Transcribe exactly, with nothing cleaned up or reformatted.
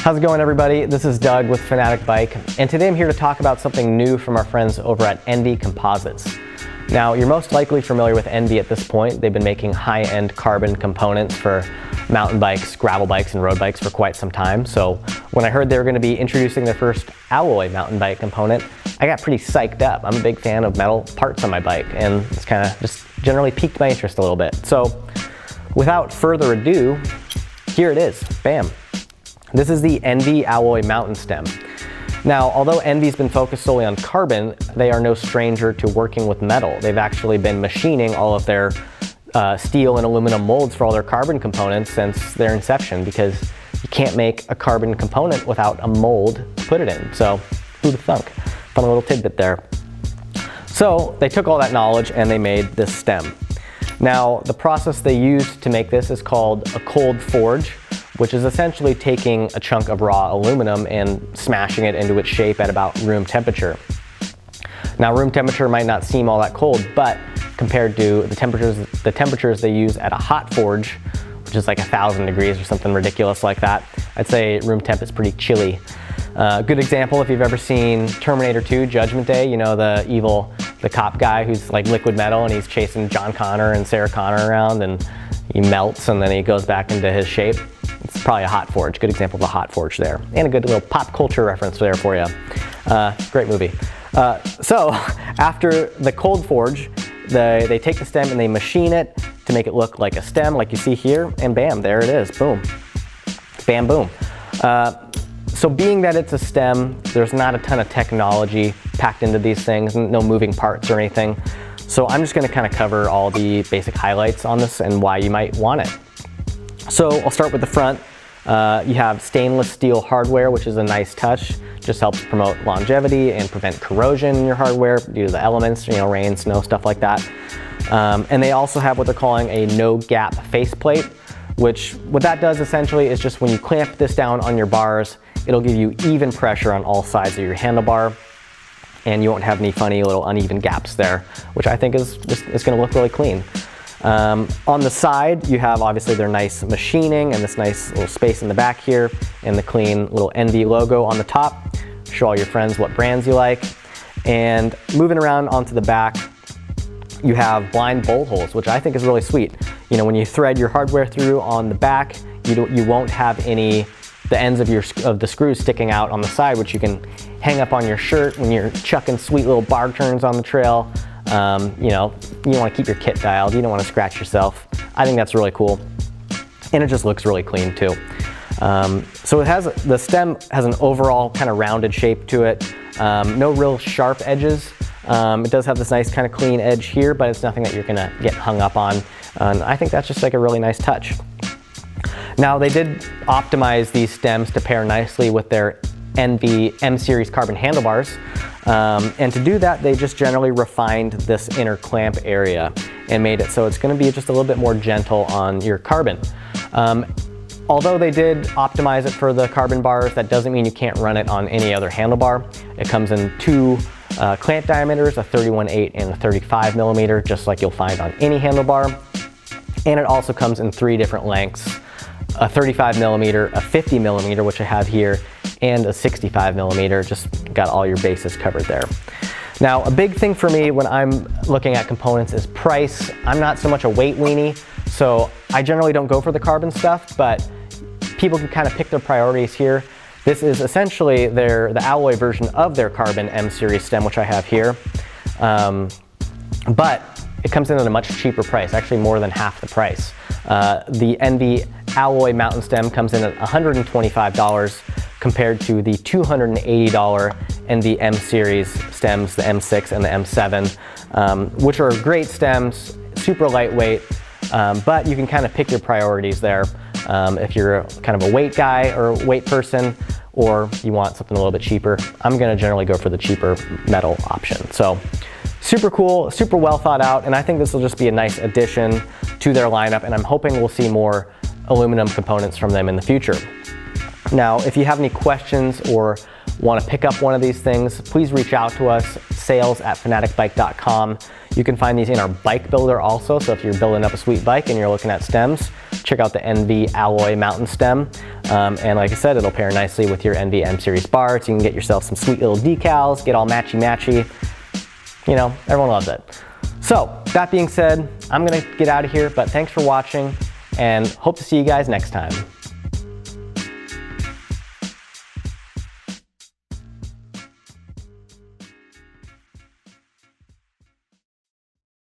How's it going, everybody? This is Doug with Fanatik Bike, and today I'm here to talk about something new from our friends over at ENVE Composites. Now, you're most likely familiar with ENVE at this point. They've been making high-end carbon components for mountain bikes, gravel bikes, and road bikes for quite some time. So when I heard they were going to be introducing their first alloy mountain bike component, I got pretty psyched up. I'm a big fan of metal parts on my bike, and it's kind of just generally piqued my interest a little bit. So without further ado, here it is. Bam. This is the ENVE alloy mountain stem. Now, although ENVE's been focused solely on carbon, they are no stranger to working with metal. They've actually been machining all of their uh, steel and aluminum molds for all their carbon components since their inception, because you can't make a carbon component without a mold to put it in. So, who'd have thunk? Fun little tidbit there. So, they took all that knowledge and they made this stem. Now, the process they used to make this is called a cold forge, which is essentially taking a chunk of raw aluminum and smashing it into its shape at about room temperature. Now, room temperature might not seem all that cold, but compared to the temperatures, the temperatures they use at a hot forge, which is like a thousand degrees or something ridiculous like that, I'd say room temp is pretty chilly. A uh, good example, if you've ever seen Terminator two, Judgment Day, you know, the evil, the cop guy who's like liquid metal and he's chasing John Connor and Sarah Connor around, and he melts and then he goes back into his shape. It's probably a hot forge. Good example of a hot forge there. And a good little pop culture reference there for you. Uh, great movie. Uh, so after the cold forge, the, they take the stem and they machine it to make it look like a stem like you see here, and bam, there it is. Boom. Bam, boom. Uh, so being that it's a stem, there's not a ton of technology packed into these things, no moving parts or anything. So I'm just gonna kind of cover all the basic highlights on this and why you might want it. So I'll start with the front. Uh, you have stainless steel hardware, which is a nice touch. Just helps promote longevity and prevent corrosion in your hardware due to the elements, you know, rain, snow, stuff like that. Um, and they also have what they're calling a no gap faceplate, which what that does essentially is just when you clamp this down on your bars, it'll give you even pressure on all sides of your handlebar, and you won't have any funny little uneven gaps there, which I think is just is going to look really clean. Um, on the side, you have obviously their nice machining and this nice little space in the back here, and the clean little ENVE logo on the top. Show all your friends what brands you like. And moving around onto the back, you have blind bolt holes, which I think is really sweet. You know, when you thread your hardware through on the back, you don't, you won't have any the ends of your of the screws sticking out on the side, which you can hang up on your shirt when you're chucking sweet little bar turns on the trail. Um, you know, you want to keep your kit dialed, you don't want to scratch yourself. I think that's really cool. And it just looks really clean too. Um, so it has, the stem has an overall kind of rounded shape to it. Um, no real sharp edges. Um, it does have this nice kind of clean edge here, but it's nothing that you're gonna get hung up on. And I think that's just like a really nice touch. Now, they did optimize these stems to pair nicely with their ENVE M-Series carbon handlebars. Um, and to do that, they just generally refined this inner clamp area and made it so it's going to be just a little bit more gentle on your carbon. Um, although they did optimize it for the carbon bars, that doesn't mean you can't run it on any other handlebar. It comes in two uh, clamp diameters, a thirty-one eight and a thirty-five millimeter, just like you'll find on any handlebar. And it also comes in three different lengths, a thirty-five millimeter, a fifty millimeter, which I have here, and a sixty-five millimeter, just got all your bases covered there. Now, a big thing for me when I'm looking at components is price. I'm not so much a weight weenie, so I generally don't go for the carbon stuff, but people can kind of pick their priorities here. This is essentially their the alloy version of their carbon M-Series stem, which I have here. Um, but it comes in at a much cheaper price, actually more than half the price. Uh, the ENVE alloy mountain stem comes in at one hundred twenty-five dollars compared to the two hundred eighty dollar ENVE M-Series stems, the M six and the M seven, um, which are great stems, super lightweight, um, but you can kind of pick your priorities there. Um, if you're kind of a weight guy or weight person, or you want something a little bit cheaper, I'm gonna generally go for the cheaper metal option. So super cool, super well thought out, and I think this will just be a nice addition to their lineup, and I'm hoping we'll see more aluminum components from them in the future. Now, if you have any questions or want to pick up one of these things, please reach out to us, sales at fanatik bike dot com. You can find these in our bike builder also, so if you're building up a sweet bike and you're looking at stems, check out the ENVE alloy mountain stem. Um, and like I said, it'll pair nicely with your ENVE M Series bar, so you can get yourself some sweet little decals, get all matchy-matchy. You know, everyone loves it. So, that being said, I'm gonna get out of here, but thanks for watching, and hope to see you guys next time.